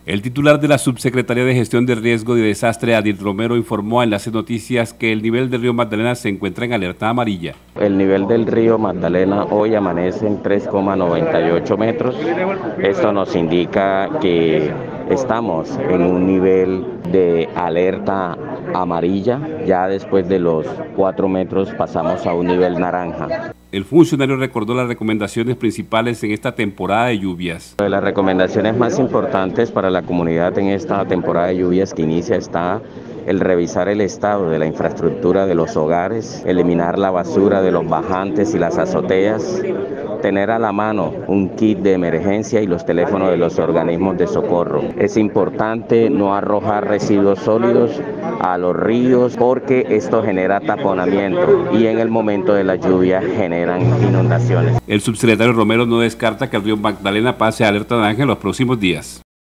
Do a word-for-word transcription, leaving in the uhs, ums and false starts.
El titular de la Subsecretaría de Gestión de Riesgo y Desastre, Adil Romero, informó a Enlace Noticias que el nivel del río Magdalena se encuentra en alerta amarilla. El nivel del río Magdalena hoy amanece en tres coma noventa y ocho metros. Esto nos indica que estamos en un nivel de alerta amarilla. Ya después de los cuatro metros pasamos a un nivel naranja. El funcionario recordó las recomendaciones principales en esta temporada de lluvias. Las recomendaciones más importantes para la comunidad en esta temporada de lluvias que inicia está el revisar el estado de la infraestructura de los hogares, eliminar la basura de los bajantes y las azoteas, tener a la mano un kit de emergencia y los teléfonos de los organismos de socorro. Es importante no arrojar residuos sólidos a los ríos porque esto genera taponamiento y en el momento de la lluvia generan inundaciones. El subsecretario Romero no descarta que el río Magdalena pase a alerta naranja en los próximos días.